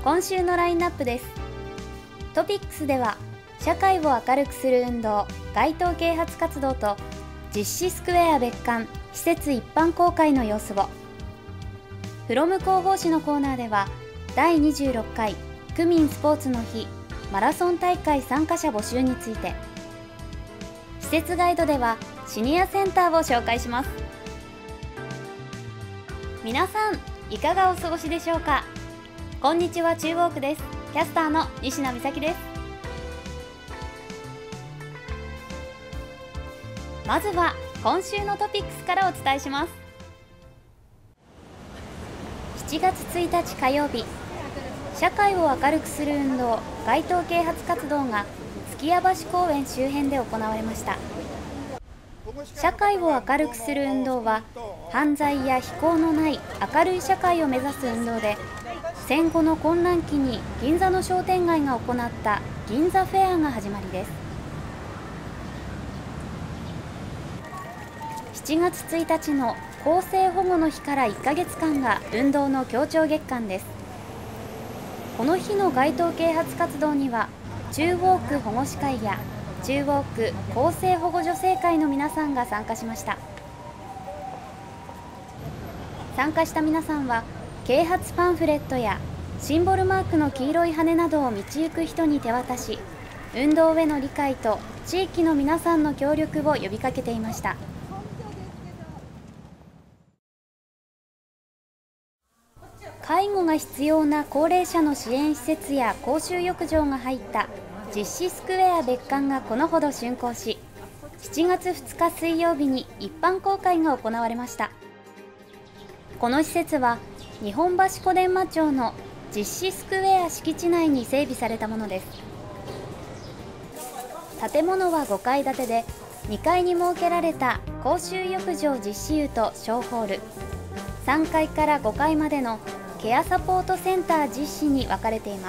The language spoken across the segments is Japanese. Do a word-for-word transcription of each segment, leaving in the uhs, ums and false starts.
今週のラインナップです。トピックスでは社会を明るくする運動街頭啓発活動と実施スクエア別館施設一般公開の様子を、フロム広報誌のコーナーではだいにじゅうろっかい区民スポーツの日マラソン大会参加者募集について、施設ガイドではシニアセンターを紹介します。皆さんいかがお過ごしでしょうか。こんにちは、中央区です。キャスターの西野美咲です。まずは今週のトピックスからお伝えします。しちがつついたち火曜日、社会を明るくする運動街頭啓発活動が月屋橋公園周辺で行われました。社会を明るくする運動は犯罪や非行のない明るい社会を目指す運動で、戦後の混乱期に銀座の商店街が行った銀座フェアが始まりです。しちがつついたちの更生保護の日からいっかげつかんが運動の強調月間です。この日の街頭啓発活動には中央区保護士会や中央区更生保護女性会の皆さんが参加しました。参加した皆さんは啓発パンフレットやシンボルマークの黄色い羽などを道行く人に手渡し、運動への理解と地域の皆さんの協力を呼びかけていました。介護が必要な高齢者の支援施設や公衆浴場が入った実施スクエア別館がこのほど竣工し、しちがつふつか水曜日に一般公開が行われました。この施設は日本橋小伝馬町の実施スクエア敷地内に整備されたものです。建物はごかい建てで、にかいに設けられた公衆浴場実施湯と小ホール、さんがいからごかいまでのケアサポートセンター実施に分かれています。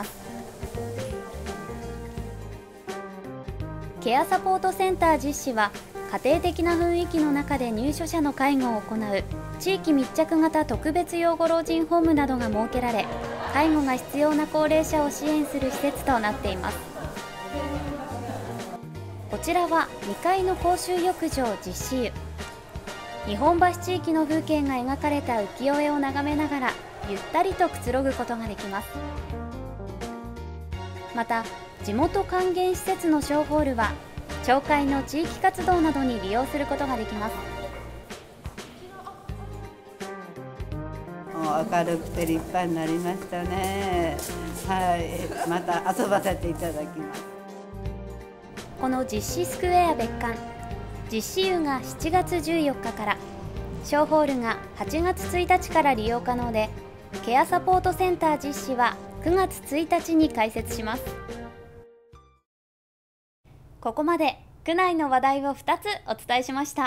ケアサポートセンター実施は家庭的な雰囲気の中で入所者の介護を行う地域密着型特別養護老人ホームなどが設けられ、介護が必要な高齢者を支援する施設となっています。こちらはにかいの公衆浴場実施湯。日本橋地域の風景が描かれた浮世絵を眺めながらゆったりとくつろぐことができます。また地元還元施設の小ホールは町会の地域活動などに利用することができます。 もう明るくて立派になりましたね。はい、また遊ばせていただきます。 この実施スクエア別館、実施湯がしちがつじゅうよっかから、小ホールがはちがつついたちから利用可能で、ケアサポートセンター実施はくがつついたちに開設します。ここまで区内の話題をふたつお伝えしました。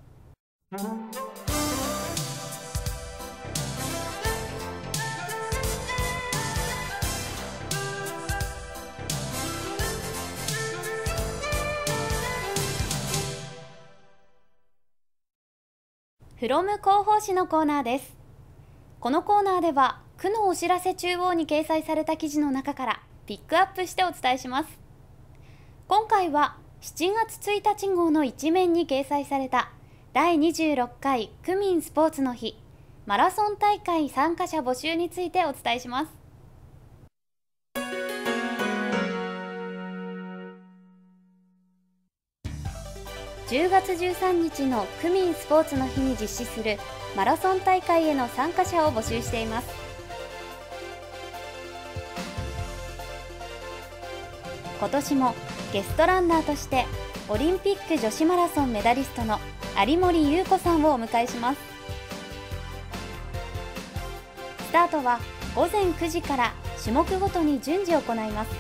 フロム広報誌のコーナーです。このコーナーでは区のお知らせ中央に掲載された記事の中からピックアップしてお伝えします。今回はしちがつついたち号の一面に掲載されただいにじゅうろっかい区民スポーツの日マラソン大会参加者募集についてお伝えします。じゅうがつじゅうさんにちの区民スポーツの日に実施するマラソン大会への参加者を募集しています。今年もゲストランナーとしてオリンピック女子マラソンメダリストの有森裕子さんをお迎えします。スタートはごぜんくじから種目ごとに順次行います。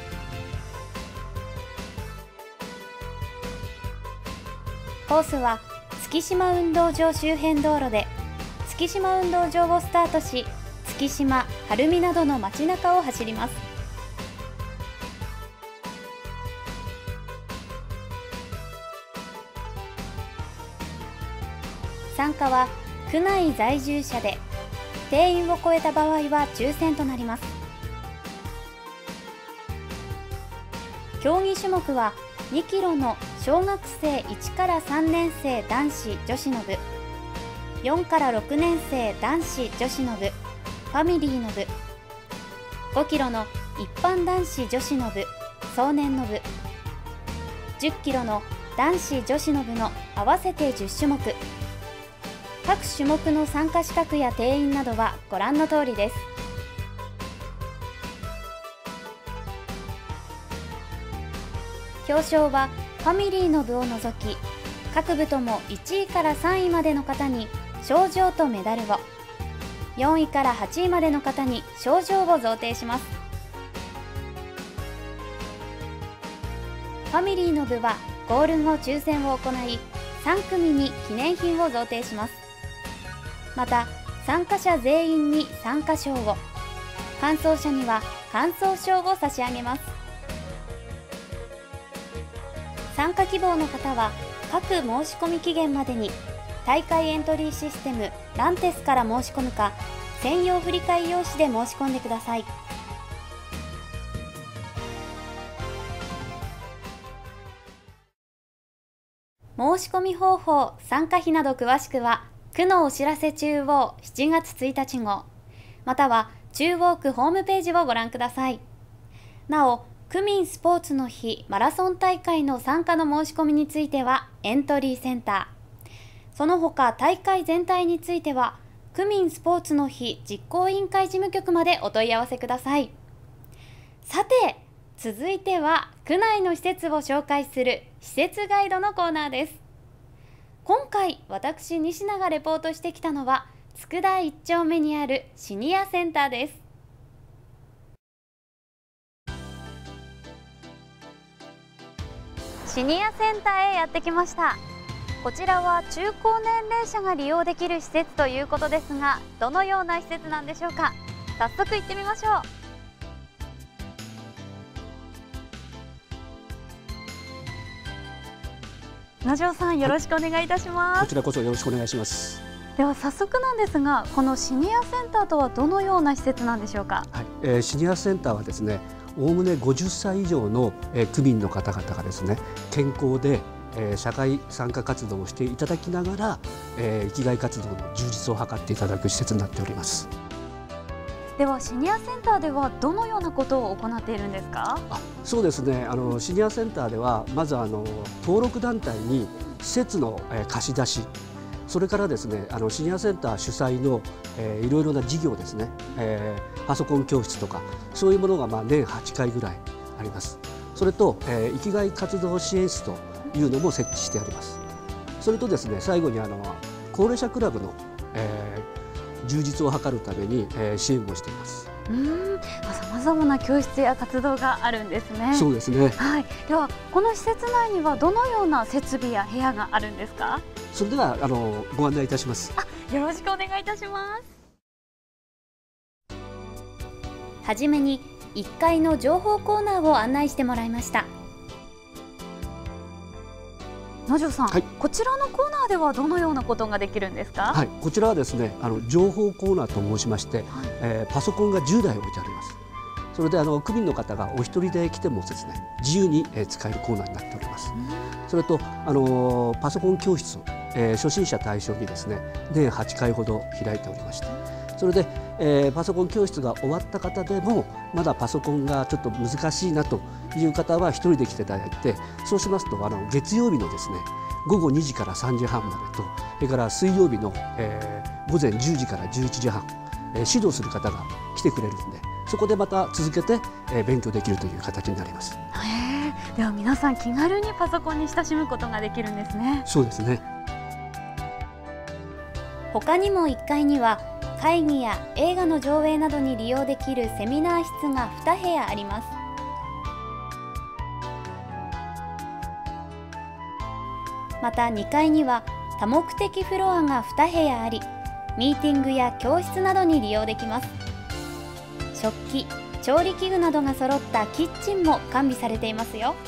コースは月島運動場周辺道路で、月島運動場をスタートし、月島、晴海などの街中を走ります。参加は区内在住者で、定員を超えた場合は抽選となります。 競技種目はにキロの小学生いちからさんねん生男子女子の部、よんからろくねん生男子女子の部、ファミリーの部、ごキロの一般男子女子の部、壮年の部、じゅっキロの男子女子の部の合わせてじゅっ種目。各種目の参加資格や定員などはご覧の通りです。表彰はファミリーの部を除き、各部ともいちいからさんいまでの方に賞状とメダルを、よんいからはちいまでの方に賞状を贈呈します。ファミリーの部はゴール後抽選を行い、さん組に記念品を贈呈します。また参加者全員に参加賞を、完走者には完走賞を差し上げます。参加希望の方は各申し込み期限までに大会エントリーシステムランテスから申し込むか、専用振替用紙で申し込んでください。申し込み方法、参加費など詳しくは区のお知らせ中央しちがつついたち号、または中央区ホームページをご覧ください。なお、区民スポーツの日マラソン大会の参加の申し込みについてはエントリーセンター、その他大会全体については区民スポーツの日実行委員会事務局までお問い合わせください。さて、続いては区内の施設を紹介する施設ガイドのコーナーです。今回私西永がレポートしてきたのは佃いっ丁目にあるシニアセンターです。シニアセンターへやってきました。こちらは中高年齢者が利用できる施設ということですが、どのような施設なんでしょうか。早速行ってみましょう。野城さん、よろしくお願いいたします。 はい、こちらこそよろしくお願いします。 では早速なんですが、このシニアセンターとはどのような施設なんでしょうか。 はい、えー、シニアセンターはですね、おおむねごじゅっさい以上の、えー、区民の方々がですね、健康で、えー、社会参加活動をしていただきながら、えー、生きがい活動の充実を図っていただく施設になっております。 ではシニアセンターではどのようなことを行っているんですか。 あ、そうですね、あのシニアセンターではまずあの登録団体に施設の、えー、貸し出し、それからですね、あのシニアセンター主催の、えー、いろいろな事業ですね、えー、パソコン教室とかそういうものがまあ年はちかいぐらいあります。それと、えー、生きがい活動支援室というのも設置してあります。それとですね、最後にあの高齢者クラブの、えー、充実を図るために、えー、支援もしています。 うん、さまざまな教室や活動があるんですね。 そうですね。 はい。ではこの施設内にはどのような設備や部屋があるんですか。 それではあのご案内いたします。 あ、よろしくお願いいたします。はじめにいっかいの情報コーナーを案内してもらいました。野城さん、はい、こちらのコーナーではどのようなことができるんですか。 はい、こちらはですね、あの情報コーナーと申しまして、はい、えー、パソコンがじゅうだい置いてあります。それであの区民の方がお一人で来てもですね、自由に、えー、使えるコーナーになっております。それとあのー、パソコン教室を、えー、初心者対象にですね、年はちかいほど開いておりまして、それで、えー、パソコン教室が終わった方でもまだパソコンがちょっと難しいなという方は一人で来ていただいて、そうしますとあの月曜日のですねごごにじからさんじはんまでと、それから水曜日の、えー、ごぜんじゅうじからじゅういちじはん、えー、指導する方が来てくれるんで、そこでまた続けて、えー、勉強できるという形になります。 へー、では皆さん気軽にパソコンに親しむことができるんですね。 そうですね。 他にもいっかいには会議や映画の上映などに利用できるセミナー室がにへやあります。またにかいには多目的フロアがにへやあり、ミーティングや教室などに利用できます。食器、調理器具などが揃ったキッチンも完備されていますよ。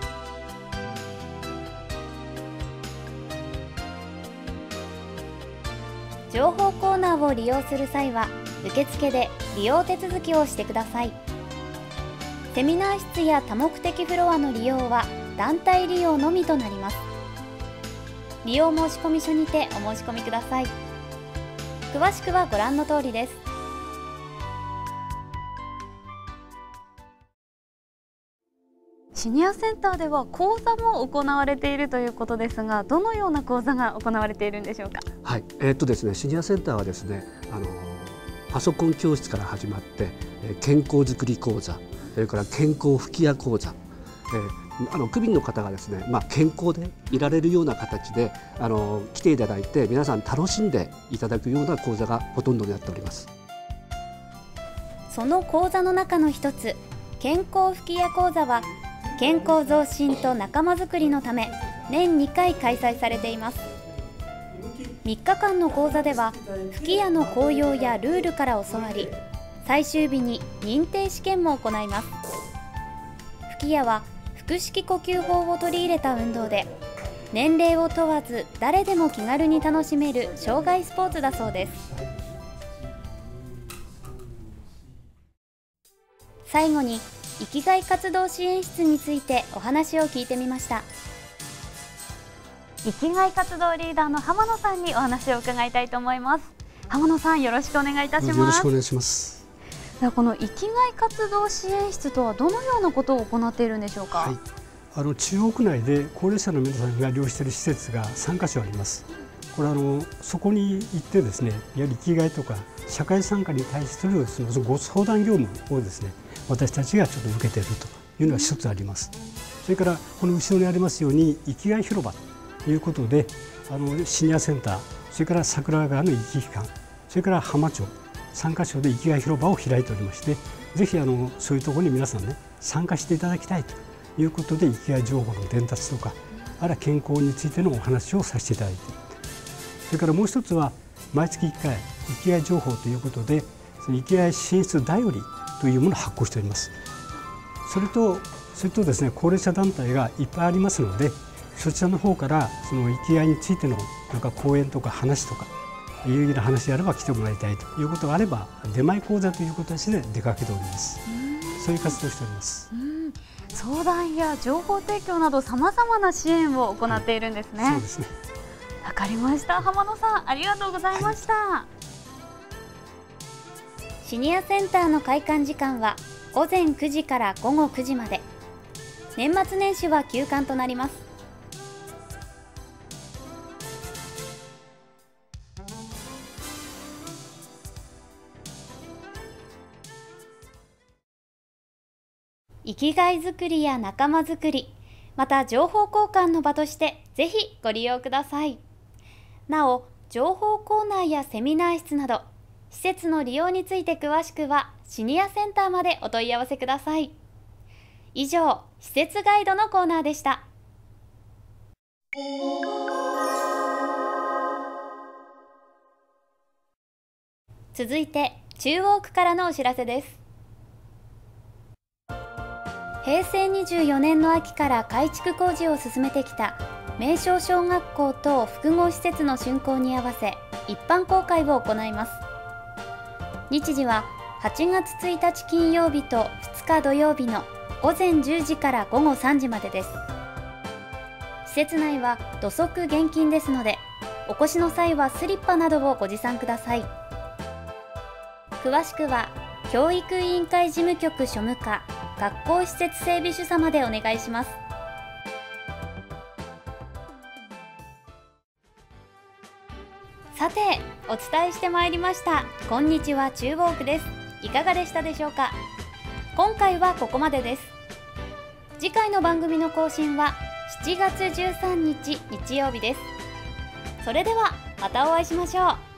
情報コーナーを利用する際は受付で利用手続きをしてください。 セミナー室や多目的フロアの利用は団体利用のみとなります。利用申込書にてお申し込みください。詳しくはご覧の通りです。シニアセンターでは講座も行われているということですが、どのような講座が行われているんでしょうか。 はい、えーっとですね、シニアセンターはですね、あのパソコン教室から始まって、健康づくり講座、それから健康吹き矢講座、えー、あの区民の方がですね、まあ、健康でいられるような形であの来ていただいて、皆さん楽しんでいただくような講座がほとんどになっております。 その講座の中の一つ、健康吹き矢講座は健康増進と仲間づくりのため年にかい開催されています。みっかかんの講座では吹き矢の効用やルールから教わり、最終日に認定試験も行います。吹き矢は腹式呼吸法を取り入れた運動で、年齢を問わず誰でも気軽に楽しめる障害スポーツだそうです。最後に生きがい活動支援室についてお話を聞いてみました。生きがい活動リーダーの浜野さんにお話を伺いたいと思います。浜野さん、よろしくお願いいたします。 よろしくお願いします。 では、この生きがい活動支援室とはどのようなことを行っているんでしょうか。 はい、あの中央区内で高齢者の皆さんが利用している施設がさんかしょあります。これあのそこに行ってですね、やはり生きがいとか社会参加に対するそのご相談業務をですね、私たちがちょっと受けているというのが一つあります。それからこの後ろにありますように生きがい広場ということで、あのシニアセンター、それから桜川の生き機関、それから浜町さんかしょで生きがい広場を開いておりまして、ぜひあのそういうところに皆さんね参加していただきたいということで、生きがい情報の伝達とか、あるいは健康についてのお話をさせていただいている。それからもう一つは毎月いっかい生きがい情報ということで、その生きがい支援室だよりというものを発行しております。それとそれとですね、高齢者団体がいっぱいありますので、そちらの方からその生きがいについてのなんか講演とか話とか有意義な話であれば来てもらいたいということがあれば、出前講座という形で出かけております。そういう活動をしております。 相談や情報提供などさまざまな支援を行っているんですね。 はい、そうですね。 わかりました。浜野さん、ありがとうございました。はい、シニアセンターの開館時間はごぜんくじからごごくじまで。年末年始は休館となります。生きがいづくりや仲間づくり、また情報交換の場としてぜひご利用ください。なお、情報コーナーやセミナー室など施設の利用について詳しくはシニアセンターまでお問い合わせください。以上、施設ガイドのコーナーでした。続いて中央区からのお知らせです。へいせいにじゅうよねんの秋から改築工事を進めてきた名称小学校等複合施設の竣工に合わせ一般公開を行います。日時ははちがつついたち金曜日とふつか土曜日のごぜんじゅうじからごごさんじまでです。施設内は土足厳禁ですので、お越しの際はスリッパなどをご持参ください。詳しくは教育委員会事務局庶務課学校施設整備主査までお願いします。さて、お伝えしてまいりましたこんにちは中央区です。いかがでしたでしょうか。今回はここまでです。次回の番組の更新はしちがつじゅうさんにち日曜日です。それではまたお会いしましょう。